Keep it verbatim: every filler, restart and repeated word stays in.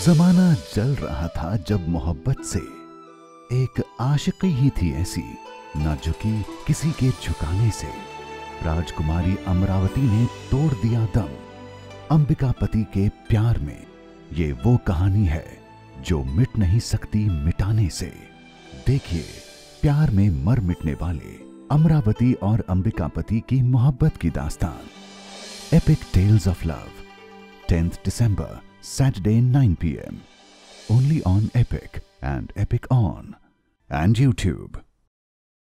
जमाना जल रहा था जब मोहब्बत से, एक आशिकी ही थी ऐसी ना झुकी किसी के झुकाने से। राजकुमारी अमरावती ने तोड़ दिया दम अंबिकापति के प्यार में। ये वो कहानी है जो मिट नहीं सकती मिटाने से। देखिए प्यार में मर मिटने वाले अमरावती और अंबिकापति की मोहब्बत की दास्तान। Epic tales of love, tenth December, Saturday nine p m Only on Epic and Epic On and YouTube.